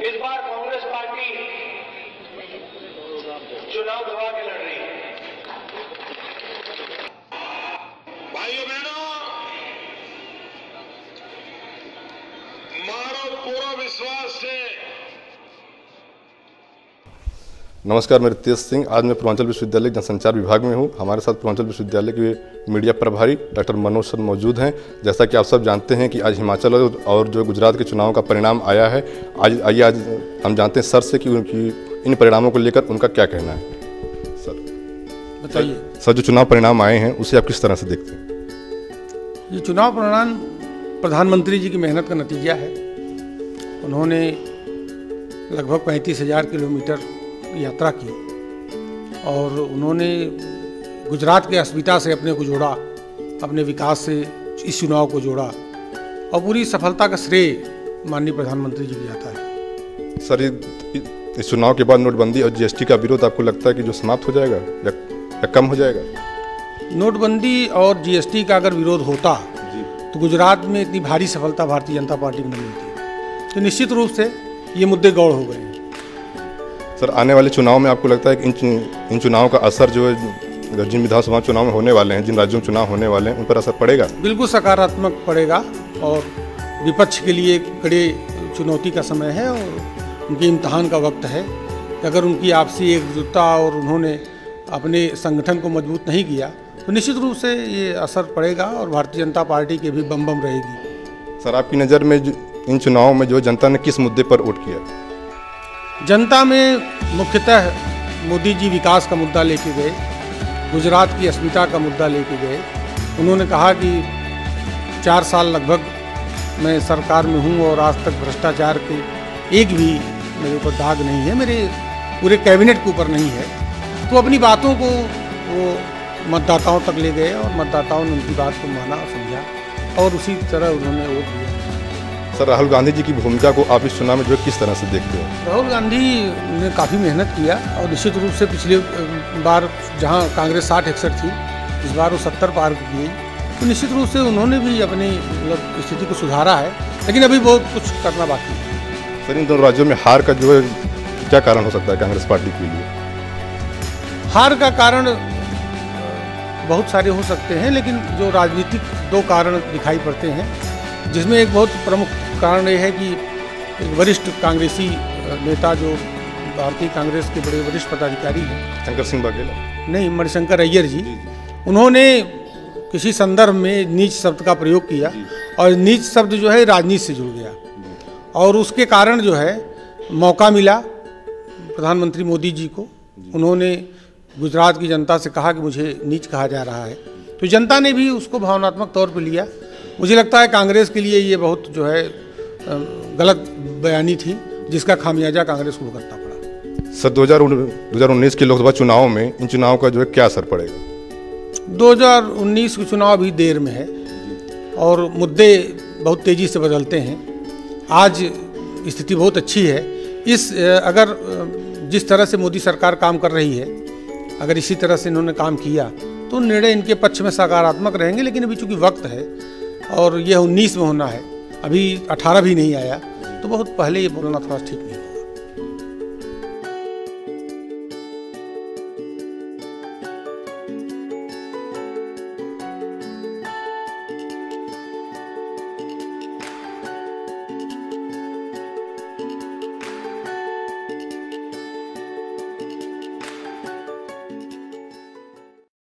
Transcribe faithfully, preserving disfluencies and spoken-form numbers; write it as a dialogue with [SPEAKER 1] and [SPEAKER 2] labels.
[SPEAKER 1] इस बार कांग्रेस पार्टी चुनाव दबा के लड़ रही है।
[SPEAKER 2] भाइयों बहनों, मारो पूरा विश्वास से।
[SPEAKER 3] नमस्कार, मैं रितेश सिंह। आज मैं पूर्वांचल विश्वविद्यालय जनसंचार विभाग में हूँ। हमारे साथ पूर्वांचल विश्वविद्यालय के मीडिया प्रभारी डॉक्टर मनोज सर मौजूद हैं। जैसा कि आप सब जानते हैं कि आज हिमाचल और जो गुजरात के चुनाव का परिणाम आया है। आज आइए आज हम जानते हैं सर से कि उनकी इन परिणामों को लेकर उनका क्या कहना है। सर बताइए। सर, सर जो चुनाव परिणाम आए हैं उसे आप किस तरह से देखते हैं?
[SPEAKER 4] ये चुनाव परिणाम प्रधानमंत्री जी की मेहनत का नतीजा है। उन्होंने लगभग पैंतीस हज़ार किलोमीटर यात्रा की और उन्होंने गुजरात के अस्मिता से अपने को जोड़ा, अपने विकास से इस चुनाव को जोड़ा और पूरी सफलता का श्रेय माननीय प्रधानमंत्री जी को जाता है।
[SPEAKER 3] सर, इस चुनाव के बाद नोटबंदी और जीएसटी का विरोध आपको लगता है कि जो समाप्त हो जाएगा या, या कम हो जाएगा?
[SPEAKER 4] नोटबंदी और जीएसटी का अगर विरोध होता तो गुजरात में इतनी भारी सफलता भारतीय जनता पार्टी को नहीं मिलती। तो निश्चित रूप से ये मुद्दे गौड़ हो गए हैं।
[SPEAKER 3] सर, आने वाले चुनाव में आपको लगता है कि इन इन चुनाव का असर जो है जिन विधानसभा चुनाव में होने वाले हैं, जिन राज्यों में चुनाव होने वाले हैं, उन पर असर पड़ेगा?
[SPEAKER 4] बिल्कुल सकारात्मक पड़ेगा और विपक्ष के लिए कड़े चुनौती का समय है और उनके इम्तहान का वक्त है। अगर उनकी आपसी एकजुटता और उन्होंने अपने संगठन को मजबूत नहीं किया तो निश्चित रूप से ये असर पड़ेगा और भारतीय जनता पार्टी के भी बम बम रहेगी।
[SPEAKER 3] सर, आपकी नज़र में इन चुनावों में जो जनता ने किस मुद्दे पर वोट किया?
[SPEAKER 4] जनता में मुख्यतः मोदी जी विकास का मुद्दा लेके गए, गुजरात की अस्मिता का मुद्दा लेके गए। उन्होंने कहा कि चार साल लगभग मैं सरकार में हूँ और आज तक भ्रष्टाचार के एक भी मेरे ऊपर दाग नहीं है, मेरे पूरे कैबिनेट के ऊपर नहीं है। तो अपनी बातों को वो मतदाताओं तक ले गए और मतदाताओं ने उनकी बात को माना और समझा और उसी तरह उन्होंने वोट दिया।
[SPEAKER 3] सर, राहुल गांधी जी की भूमिका को आप इस चुनाव में जो किस तरह से देखते हैं?
[SPEAKER 4] राहुल गांधी ने काफ़ी मेहनत किया और निश्चित रूप से पिछले बार जहां कांग्रेस साठ इकसठ थी, इस बार वो सत्तर पार की। तो निश्चित रूप से उन्होंने भी अपनी मतलब स्थिति को सुधारा है, लेकिन अभी बहुत कुछ करना बाकी है।
[SPEAKER 3] सर, इन दोनों राज्यों में हार का जो है क्या कारण हो सकता है कांग्रेस पार्टी के लिए?
[SPEAKER 4] हार का कारण बहुत सारे हो सकते हैं, लेकिन जो राजनीतिक दो कारण दिखाई पड़ते हैं, जिसमें एक बहुत प्रमुख कारण ये है कि एक वरिष्ठ कांग्रेसी नेता जो भारतीय कांग्रेस के बड़े वरिष्ठ पदाधिकारी हैं,
[SPEAKER 3] शंकर सिंह बघेल
[SPEAKER 4] नहीं मणिशंकर अय्यर जी, उन्होंने किसी संदर्भ में नीच शब्द का प्रयोग किया और नीच शब्द जो है राजनीति से जुड़ गया और उसके कारण जो है मौका मिला प्रधानमंत्री मोदी जी को। उन्होंने गुजरात की जनता से कहा कि मुझे नीच कहा जा रहा है, तो जनता ने भी उसको भावनात्मक तौर पर लिया। मुझे लगता है कांग्रेस के लिए ये बहुत जो है गलत बयानी थी, जिसका खामियाजा कांग्रेस को भुगतना पड़ा।
[SPEAKER 3] सर, दो हज़ार उन्नीस के लोकसभा चुनाव में इन चुनाव का जो है क्या असर पड़ेगा?
[SPEAKER 4] दो हज़ार उन्नीस के चुनाव अभी देर में है और मुद्दे बहुत तेज़ी से बदलते हैं। आज स्थिति बहुत अच्छी है। इस अगर जिस तरह से मोदी सरकार काम कर रही है, अगर इसी तरह से इन्होंने काम किया तो निर्णय इनके पक्ष में सकारात्मक रहेंगे। लेकिन अभी चूँकि वक्त है और यह उन्नीस में होना है, अभी अठारह भी नहीं आया, तो बहुत पहले ये बोलना थोड़ा ठीक नहीं।